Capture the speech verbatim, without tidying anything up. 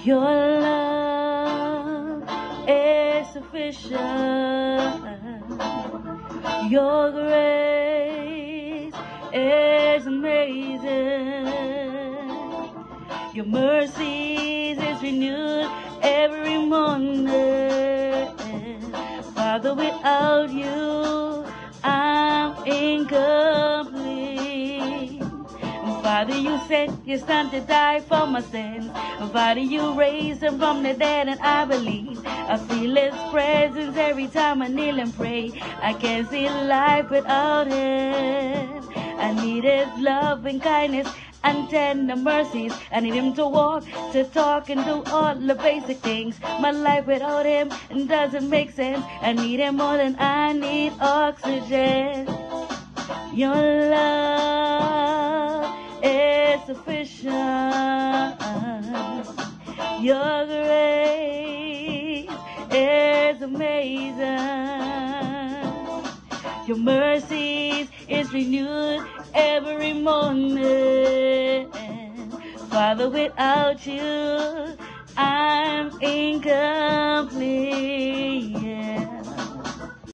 Your love is sufficient. Your grace is amazing. Your mercies is renewed every morning. Father, without you, I'm incomplete. Father, you sent your son to die for my sins. Father, you raised him from the dead, and I believe. I feel his presence every time I kneel and pray. I can't see life without him. I need his love and kindness and tender mercies. I need him to walk, to talk, and do all the basic things. My life without him doesn't make sense. I need him more than I need oxygen. Your love is sufficient. Your grace is amazing. Your mercies is renewed every morning. Father, without you, I'm incomplete.